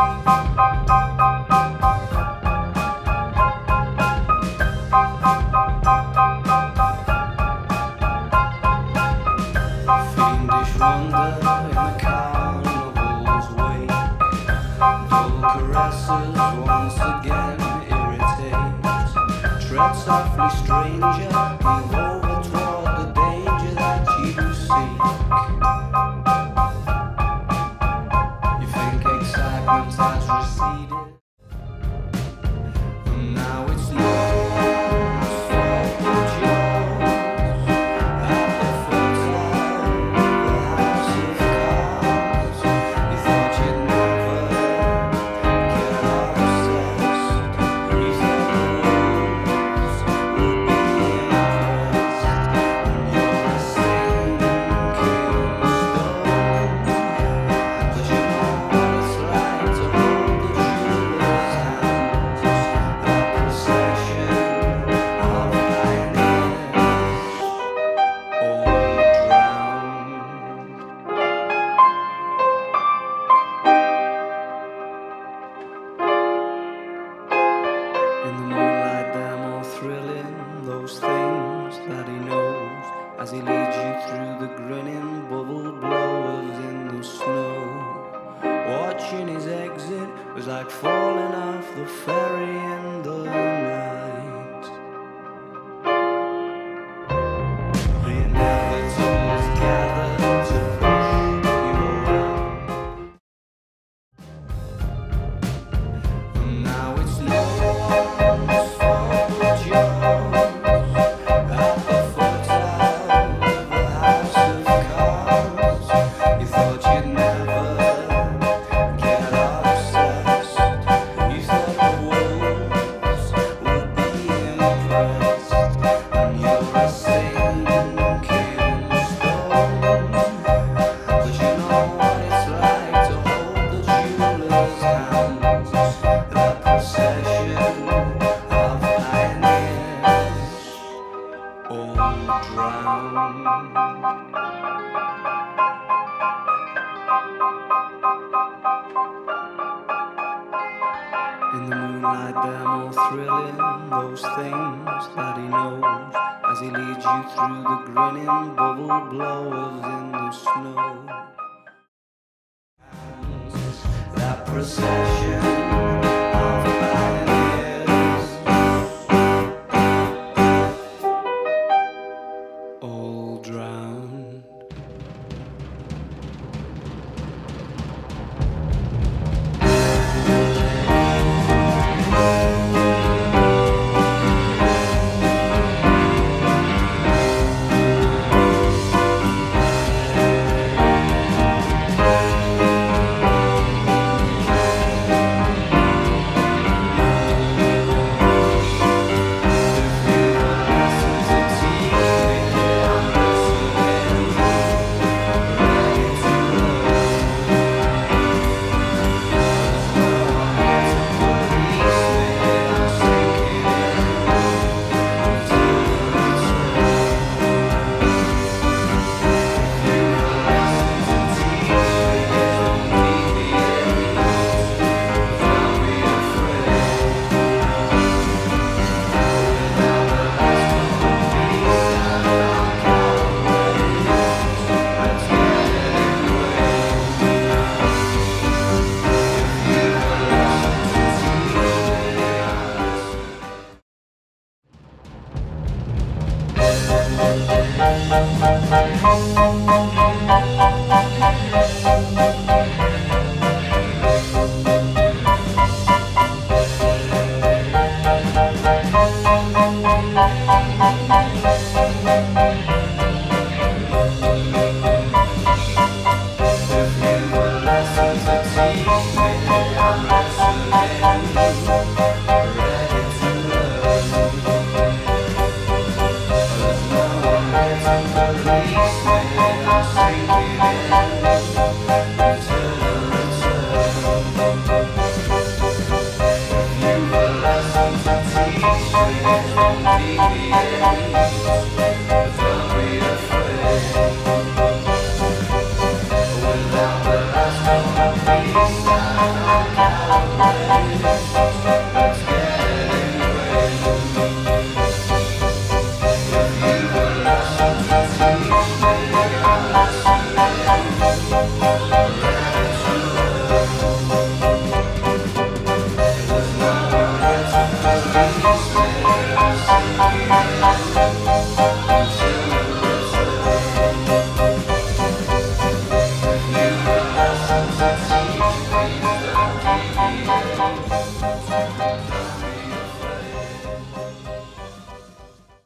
Fiendish wonder in the carnival's wake. Dull caresses once again irritate. Tread softly, stranger, move over toward the danger that you seek. You think excitement has receded, and now it's yours for the jaws. At the foot of the house of cards, you thought you'd never get obsessed. You thought the wolves would be impressed, and you're a sinking stone. But you know what it's like to hold the jeweler's hands, that procession of pioneers, all drowned. In the moonlight they're more thrilling, those things that he knows, as he leads you through the grinning bubble blowers in the snow. Watching his exit was like falling off the ferry in the night. The inevitables gather to push you around, and now it's yours for the jaws. At the foot of the house of cards, you thought you'd never get obsessed. You thought the wolves would be impressed, and you're a sinking stone. But you know what it's like to hold the jeweler's hands, that procession of pioneers, all drowned. In the moonlight they're more thrilling, those things that he knows, as he leads you through the grinning bubble blowers in the snow. That procession of pioneers, all drowned. let it in.